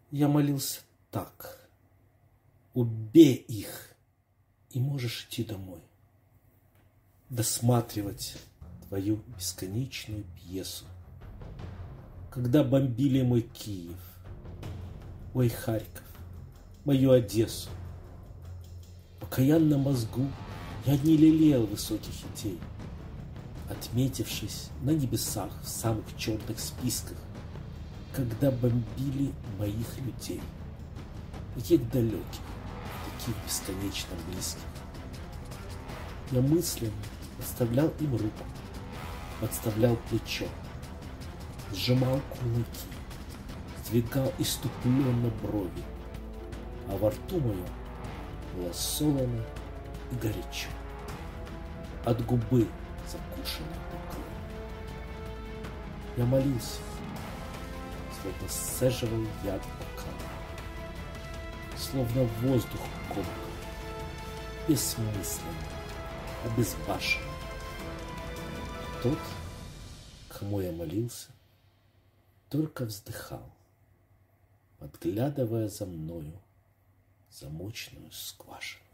Я молился так: убей их, и можешь идти домой, досматривать твою бесконечную пьесу. Когда бомбили мой Киев, мой Харьков, мою Одессу, в окаянном мозгу я не лелеял высоких идей, отметившись на небесах в самых черных списках, когда бомбили моих людей, таких далеких, таких бесконечно близких. Я мысленно подставлял им руку, подставлял плечо, сжимал кулаки, сдвигал иступленно брови, а во рту моем было солоно и горячо от губы, закушенной до крови. Я молился, словно сцеживал яд бокала, словно воздух комкал, бессмысленно, обезбашенно. Тот, кому я молился, только вздыхал, подглядывая за мною замочную скважину.